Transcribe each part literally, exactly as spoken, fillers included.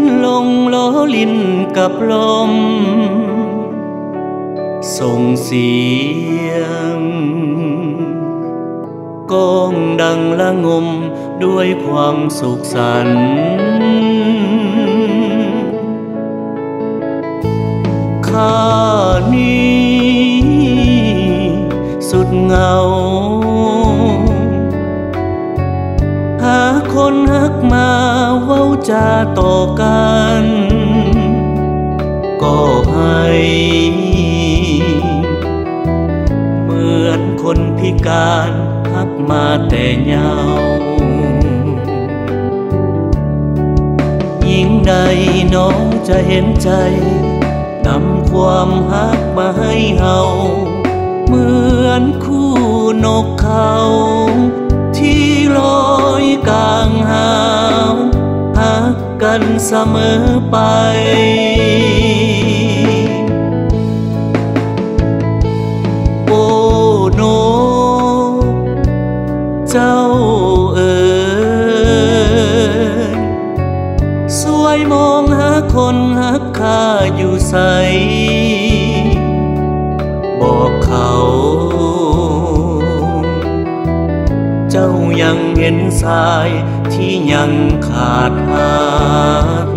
นลงล้อลิ้นกับลมส่งเสียงก้องดังละงมด้วยความสุขสันต์ข้านี้สุดเหงาหาคนฮักมาเว้าจาต่อกันก็ให้เหมือนคนพิการฮักมาแต่เยาว์ยิ่งใดน้องจะเห็นใจนำความฮักมาให้เฮาเหมือนคู่นกเขาที่ลอยกลางหาวฮักกันเสมอไปโอ้นกเจ้าเอ๋ยสวยมองหาคนฮักข้าอยู่ใสบอกเขาเจ้ายังเห็นสายที่ยังขาดหัก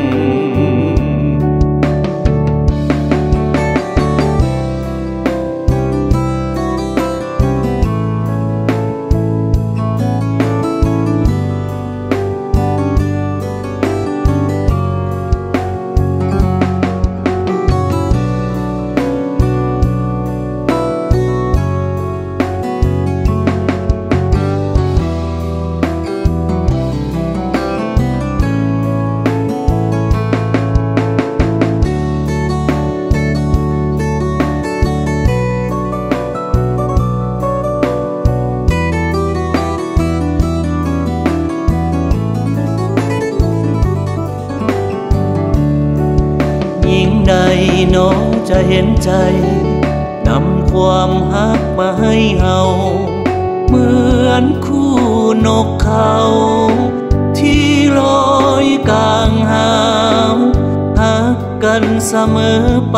ใดน้องจะเห็นใจนำความฮักมาให้เฮาเหมือนคู่นกเขาที่ลอยกลางหาวฮักกันเสมอไป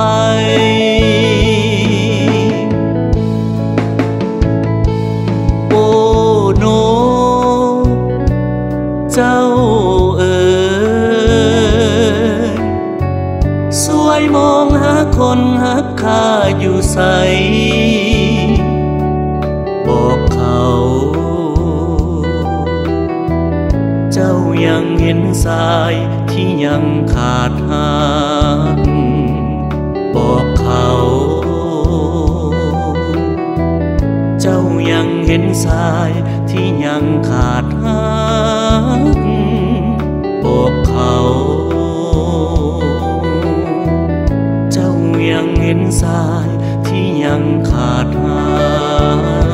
โอ้นกเจ้าเอ๋ยสวยมองหาคนฮักข้าอยู่ใสบอกเขาเจ้ายังเห็นสายที่ยังขาดหักบอกเขาเจ้ายังเห็นสายที่ยังขาดหักบอกเขายังเห็นสายที่ยังขาดหาย